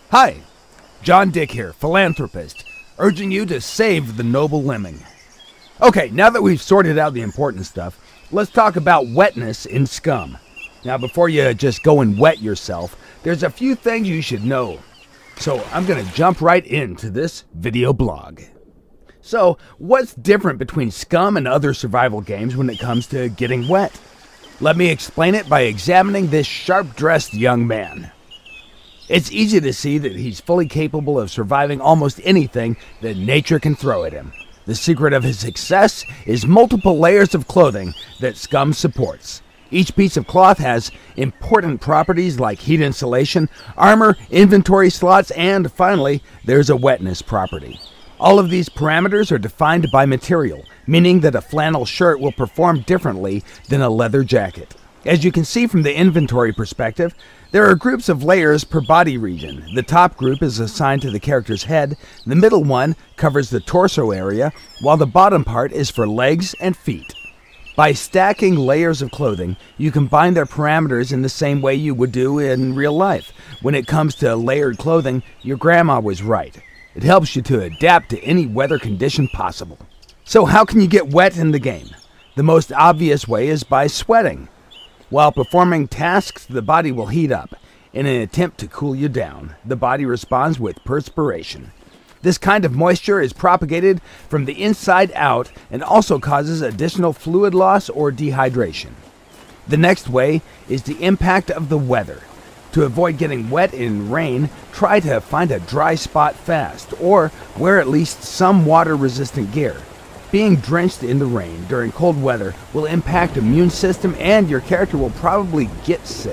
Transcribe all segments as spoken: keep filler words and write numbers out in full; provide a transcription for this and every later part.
Hi, John Dick here, philanthropist, urging you to save the noble lemming. Okay, now that we've sorted out the important stuff, let's talk about wetness in scum. Now, before you just go and wet yourself, there's a few things you should know. So I'm going to jump right into this video blog. So, what's different between Scum and other survival games when it comes to getting wet? Let me explain it by examining this sharp-dressed young man. It's easy to see that he's fully capable of surviving almost anything that nature can throw at him. The secret of his success is multiple layers of clothing that Scum supports. Each piece of cloth has important properties like heat insulation, armor, inventory slots, and finally, there's a wetness property. All of these parameters are defined by material, meaning that a flannel shirt will perform differently than a leather jacket. As you can see from the inventory perspective, there are groups of layers per body region. The top group is assigned to the character's head, the middle one covers the torso area, while the bottom part is for legs and feet. By stacking layers of clothing, you combine their parameters in the same way you would do in real life. When it comes to layered clothing, your grandma was right. It helps you to adapt to any weather condition possible. So how can you get wet in the game? The most obvious way is by sweating. While performing tasks, the body will heat up. In an attempt to cool you down, the body responds with perspiration. This kind of moisture is propagated from the inside out and also causes additional fluid loss or dehydration. The next way is the impact of the weather. To avoid getting wet in rain, try to find a dry spot fast, or wear at least some water-resistant gear. Being drenched in the rain during cold weather will impact the immune system and your character will probably get sick.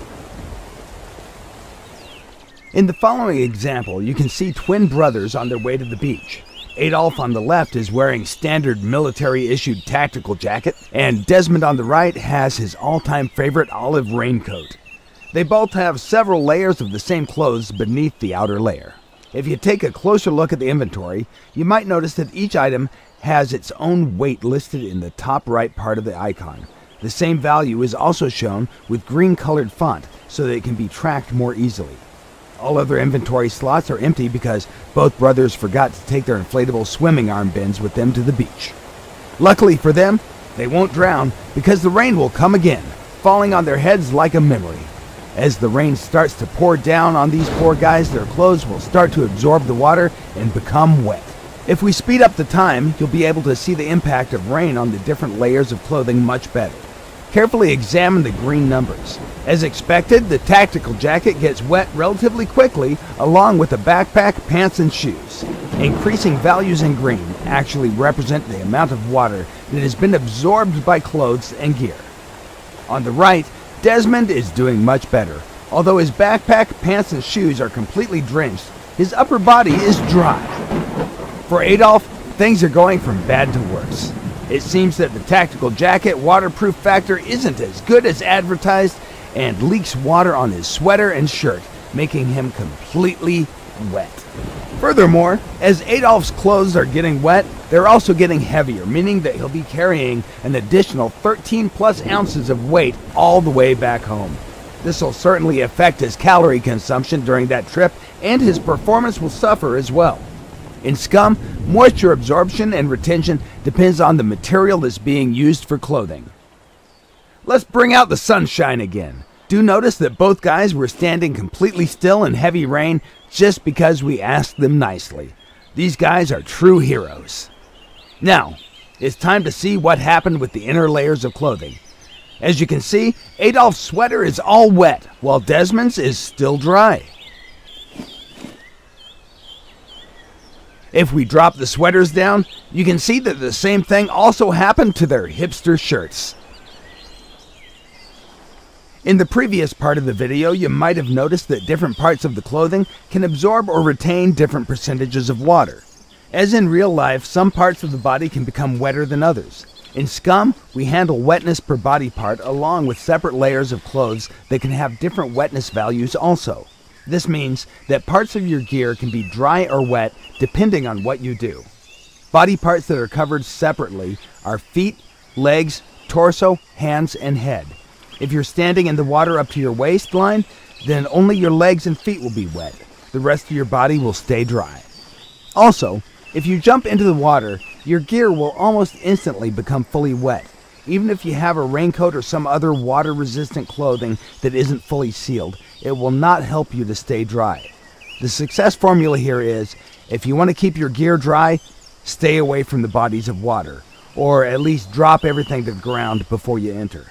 In the following example, you can see twin brothers on their way to the beach. Adolf on the left is wearing standard military-issued tactical jacket, and Desmond on the right has his all-time favorite olive raincoat. They both have several layers of the same clothes beneath the outer layer. If you take a closer look at the inventory, you might notice that each item has its own weight listed in the top right part of the icon. The same value is also shown with green-colored font so that it can be tracked more easily. All other inventory slots are empty because both brothers forgot to take their inflatable swimming arm bins with them to the beach. Luckily for them, they won't drown because the rain will come again, falling on their heads like a memory. As the rain starts to pour down on these poor guys, their clothes will start to absorb the water and become wet. If we speed up the time, you'll be able to see the impact of rain on the different layers of clothing much better. Carefully examine the green numbers. As expected, the tactical jacket gets wet relatively quickly, along with the backpack, pants, and shoes. Increasing values in green actually represent the amount of water that has been absorbed by clothes and gear. On the right, Desmond is doing much better. Although his backpack, pants, and shoes are completely drenched, his upper body is dry. For Adolf, things are going from bad to worse. It seems that the tactical jacket waterproof factor isn't as good as advertised and leaks water on his sweater and shirt, making him completely wet. Furthermore, as Adolf's clothes are getting wet, they're also getting heavier, meaning that he'll be carrying an additional thirteen plus ounces of weight all the way back home. This will certainly affect his calorie consumption during that trip, and his performance will suffer as well. In Scum, moisture absorption and retention depends on the material that's being used for clothing. Let's bring out the sunshine again. Do notice that both guys were standing completely still in heavy rain just because we asked them nicely. These guys are true heroes. Now, it's time to see what happened with the inner layers of clothing. As you can see, Adolf's sweater is all wet, while Desmond's is still dry. If we drop the sweaters down, you can see that the same thing also happened to their hipster shirts. In the previous part of the video, you might have noticed that different parts of the clothing can absorb or retain different percentages of water. As in real life, some parts of the body can become wetter than others. In Scum, we handle wetness per body part along with separate layers of clothes that can have different wetness values also. This means that parts of your gear can be dry or wet depending on what you do. Body parts that are covered separately are feet, legs, torso, hands, and head. If you're standing in the water up to your waistline, then only your legs and feet will be wet. the rest of your body will stay dry. Also, if you jump into the water, your gear will almost instantly become fully wet, even if you have a raincoat or some other water-resistant clothing that isn't fully sealed. It will not help you to stay dry. The success formula here is, if you want to keep your gear dry, stay away from the bodies of water, or at least drop everything to the ground before you enter.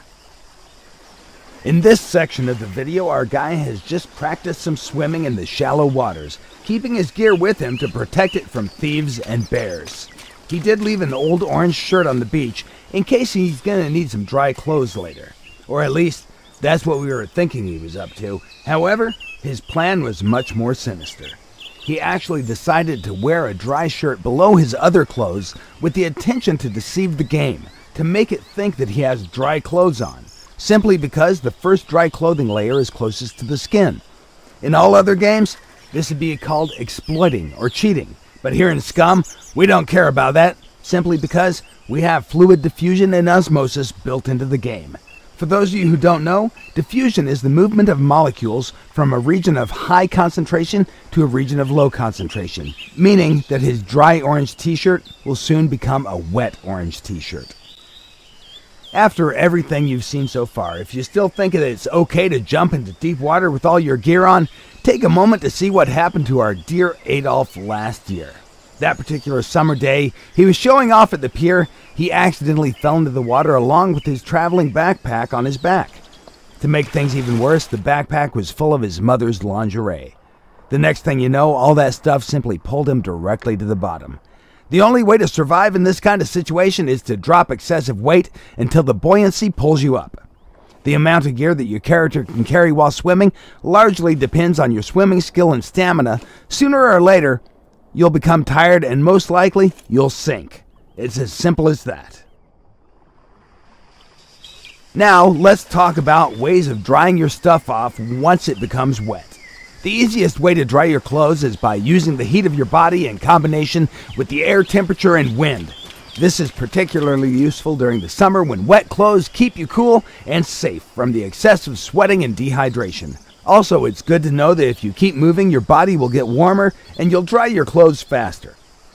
In this section of the video, our guy has just practiced some swimming in the shallow waters, keeping his gear with him to protect it from thieves and bears. He did leave an old orange shirt on the beach in case he's gonna need some dry clothes later. Or at least, that's what we were thinking he was up to. However, his plan was much more sinister. He actually decided to wear a dry shirt below his other clothes with the intention to deceive the game, to make it think that he has dry clothes on, simply because the first dry clothing layer is closest to the skin. In all other games, this would be called exploiting or cheating, but here in Scum, we don't care about that, simply because we have fluid diffusion and osmosis built into the game. For those of you who don't know, diffusion is the movement of molecules from a region of high concentration to a region of low concentration, meaning that his dry orange t-shirt will soon become a wet orange t-shirt. After everything you've seen so far, if you still think that it's okay to jump into deep water with all your gear on, take a moment to see what happened to our dear Adolf last year. That particular summer day, he was showing off at the pier. He accidentally fell into the water along with his traveling backpack on his back. To make things even worse, the backpack was full of his mother's lingerie. The next thing you know, all that stuff simply pulled him directly to the bottom. The only way to survive in this kind of situation is to drop excessive weight until the buoyancy pulls you up. The amount of gear that your character can carry while swimming largely depends on your swimming skill and stamina. Sooner or later, you'll become tired and most likely, you'll sink. It's as simple as that. Now, let's talk about ways of drying your stuff off once it becomes wet. The easiest way to dry your clothes is by using the heat of your body in combination with the air temperature and wind. This is particularly useful during the summer when wet clothes keep you cool and safe from the excessive sweating and dehydration. Also, it's good to know that if you keep moving, your body will get warmer and you'll dry your clothes faster.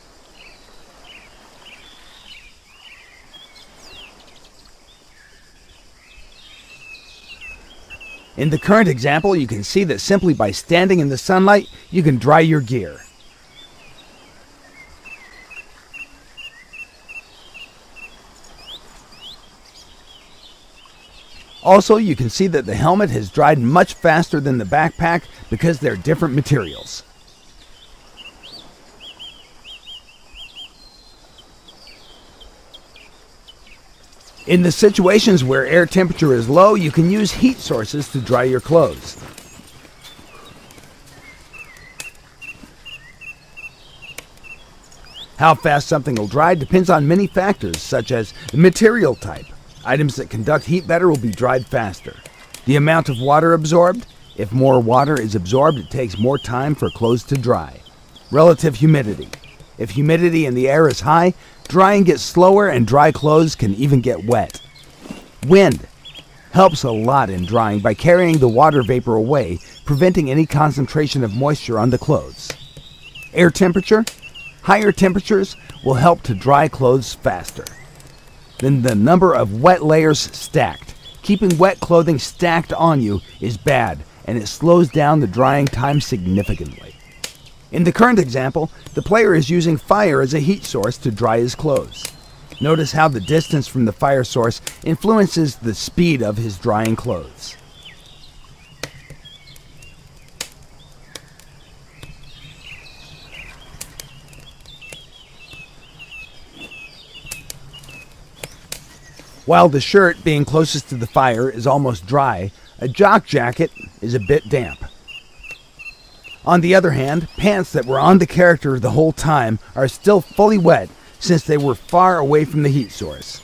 In the current example, you can see that simply by standing in the sunlight, you can dry your gear. Also, you can see that the helmet has dried much faster than the backpack because they're different materials. In the situations where air temperature is low, you can use heat sources to dry your clothes. How fast something will dry depends on many factors, such as the material type. Items that conduct heat better will be dried faster. The amount of water absorbed. If more water is absorbed, it takes more time for clothes to dry. Relative humidity. If humidity in the air is high, drying gets slower and dry clothes can even get wet. Wind helps a lot in drying by carrying the water vapor away, preventing any concentration of moisture on the clothes. Air temperature. Higher temperatures will help to dry clothes faster. Then the number of wet layers stacked. Keeping wet clothing stacked on you is bad, and it slows down the drying time significantly. In the current example, the player is using fire as a heat source to dry his clothes. Notice how the distance from the fire source influences the speed of his drying clothes. While the shirt, being closest to the fire, is almost dry, a jock jacket is a bit damp. On the other hand, pants that were on the character the whole time are still fully wet since they were far away from the heat source.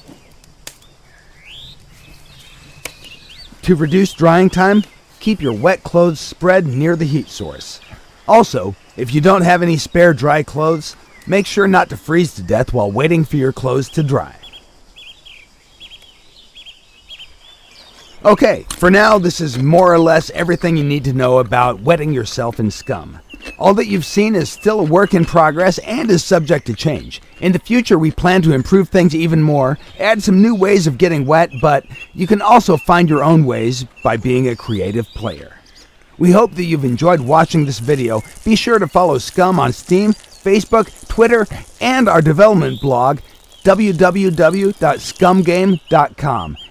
To reduce drying time, keep your wet clothes spread near the heat source. Also, if you don't have any spare dry clothes, make sure not to freeze to death while waiting for your clothes to dry. Okay, for now, this is more or less everything you need to know about wetting yourself in scum. All that you've seen is still a work in progress and is subject to change. In the future, we plan to improve things even more, add some new ways of getting wet, but you can also find your own ways by being a creative player. We hope that you've enjoyed watching this video. Be sure to follow Scum on Steam, Facebook, Twitter, and our development blog, w w w dot scum game dot com.